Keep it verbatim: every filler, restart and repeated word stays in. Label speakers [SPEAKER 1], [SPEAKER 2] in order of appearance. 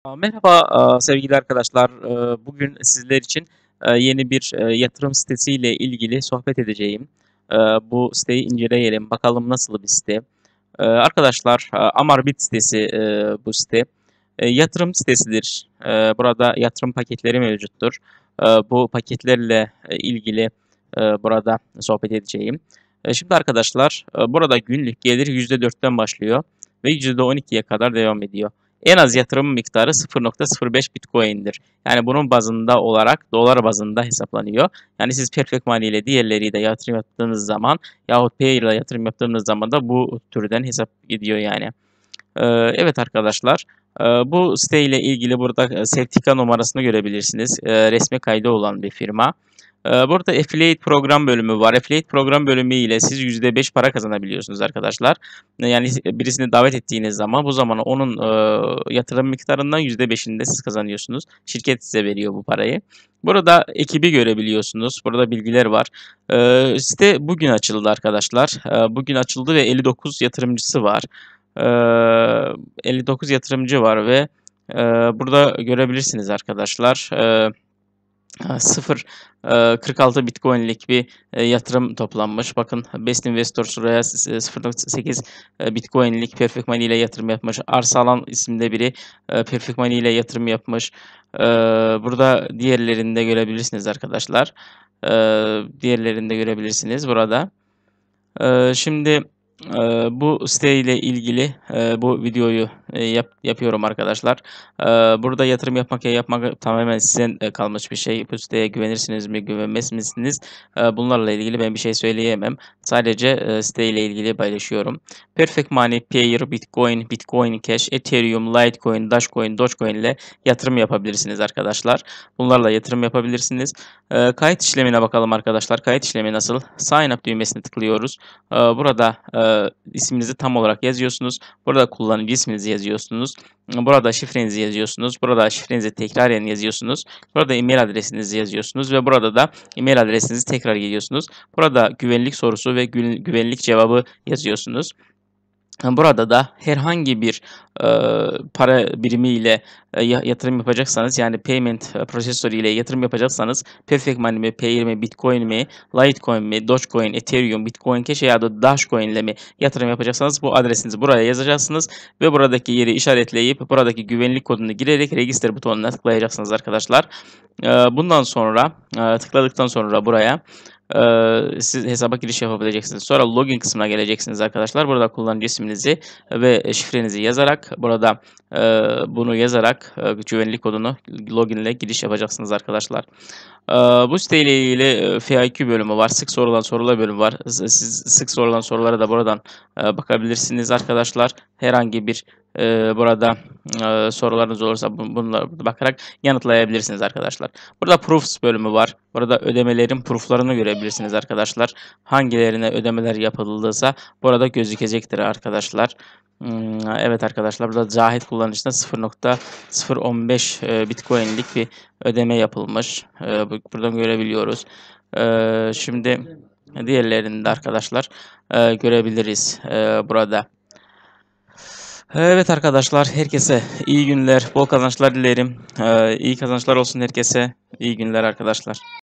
[SPEAKER 1] A, Merhaba a, sevgili arkadaşlar. Eee, Bugün sizler için eee, yeni bir eee, yatırım sitesiyle ilgili sohbet edeceğim. Eee, Bu siteyi inceleyelim. Bakalım nasıl bir site. Eee, Arkadaşlar, a, Amarbit sitesi eee, bu site. Eee, Yatırım sitesidir. Eee, Burada yatırım paketleri mevcuttur. Eee, Bu paketlerle e, ilgili e, burada sohbet edeceğim. E, Şimdi arkadaşlar, e, burada günlük gelir yüzde dörtten başlıyor ve yüzde on ikiye kadar devam ediyor. En az yatırım miktarı sıfır nokta sıfır beş Bitcoin'dir. Yani bunun bazında olarak dolar bazında hesaplanıyor. Yani siz Perfect Money ile diğerleriyle yatırım yaptığınız zaman yahut Payer ile yatırım yaptığınız zaman da bu türden hesap gidiyor yani. Ee, evet arkadaşlar, e, bu site ile ilgili burada e, sertifika numarasını görebilirsiniz. E, resmi kaydı olan bir firma. Ee, Burada Affiliate program bölümü var. Affiliate program bölümü ile siz yüzde beş para kazanabiliyorsunuz arkadaşlar. Yani birisini davet ettiğiniz zaman bu zaman onun e, yatırım miktarından yüzde beşini de siz kazanıyorsunuz. Şirket size veriyor bu parayı. Burada ekibi görebiliyorsunuz. Burada bilgiler var. Ee, site bugün açıldı arkadaşlar. Ee, bugün açıldı ve elli dokuz yatırımcısı var. Ee, elli dokuz yatırımcı var ve e, burada görebilirsiniz arkadaşlar. Ee, sıfır nokta kırk altı Bitcoin'lik bir e, yatırım toplanmış. Bakın Best Investor şuraya sıfır nokta sekiz e, Bitcoin'lik Perfect Money ile yatırım yapmış. Arsalan isimde biri e, Perfect Money ile yatırım yapmış. E, Burada diğerlerini de görebilirsiniz arkadaşlar. E, Diğerlerini de görebilirsiniz burada. E, Şimdi e, bu siteyle ilgili e, bu videoyu e, yap, yapıyorum arkadaşlar. E, Burada yatırım yapmak ya yapmak tamamen size e, kalmış bir şey. Bu siteye güvenirsiniz mi, güvenmez misiniz? E, Bunlarla ilgili ben bir şey söyleyemem. Sadece e, siteyle ilgili paylaşıyorum. Perfect Money, Payer, Bitcoin, Bitcoin Cash, Ethereum, Litecoin, Dashcoin, Dogecoin ile yatırım yapabilirsiniz arkadaşlar. Bunlarla yatırım yapabilirsiniz. E, kayıt işlemine bakalım arkadaşlar. Kayıt işlemi nasıl? Sign up düğmesine tıklıyoruz. E, Burada e, isminizi tam olarak yazıyorsunuz. Burada kullanıcı isminizi yazıyorsunuz. Burada şifrenizi yazıyorsunuz. Burada şifrenizi tekraren yazıyorsunuz. Burada e-mail adresinizi yazıyorsunuz ve burada da e-mail adresinizi tekrar giriyorsunuz. Burada güvenlik sorusu ve güvenlik cevabı yazıyorsunuz. Burada da herhangi bir e, para birimi ile e, yatırım yapacaksanız, yani payment prosesörü ile yatırım yapacaksanız Perfect Money mi, Payer mi, Bitcoin mi, Litecoin mi, Dogecoin, Ethereum, Bitcoin Cash ya da Dashcoin ile mi yatırım yapacaksanız bu adresinizi buraya yazacaksınız ve buradaki yeri işaretleyip buradaki güvenlik kodunu girerek register butonuna tıklayacaksınız arkadaşlar. E, bundan sonra e, tıkladıktan sonra buraya Ee, siz hesaba giriş yapabileceksiniz. Sonra login kısmına geleceksiniz arkadaşlar. Burada kullanıcı isminizi ve şifrenizi yazarak burada e, bunu yazarak e, güvenlik kodunu login ile giriş yapacaksınız arkadaşlar. E, Bu siteyle ilgili e, F A Q bölümü var. Sık sorulan sorular bölümü var. Siz sık sorulan sorulara da buradan e, bakabilirsiniz arkadaşlar. Herhangi bir e, burada e, sorularınız olursa bunlara bakarak yanıtlayabilirsiniz arkadaşlar. Burada proofs bölümü var. Burada ödemelerin prooflarını görebilirsiniz arkadaşlar. Hangilerine ödemeler yapıldıysa burada gözükecektir arkadaşlar. Hmm, Evet arkadaşlar, burada Cahit kullanıcısına sıfır nokta sıfır on beş e, Bitcoin'lik bir ödeme yapılmış. E, buradan görebiliyoruz. E, Şimdi diğerlerini de arkadaşlar e, görebiliriz e, burada. Evet arkadaşlar, herkese iyi günler, bol kazançlar dilerim. E, iyi kazançlar olsun herkese. İyi günler arkadaşlar.